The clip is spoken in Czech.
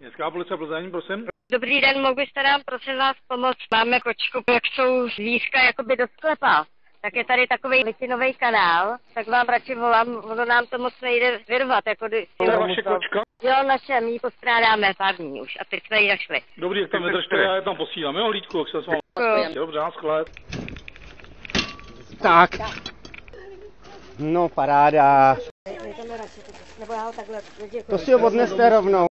Městská policie Plzeň, prosím. Dobrý den, mohl byste nám prosím vás pomoct? Máme kočku, jak jsou zvířka jakoby do sklepa. Tak je tady takový litinový kanál, tak vám radši volám, ono nám to moc nejde vyrvat. Jako To je vaše kočka? Jo, naše, my ji postrádáme pár dní už a teď jsme ji našli. Dobrý, jak tam vydržte, já je tam posílám, jo, hlídku, jak se s vámi. Dobře, naschle. Tak. No, paráda. To si ho odneste rovnou.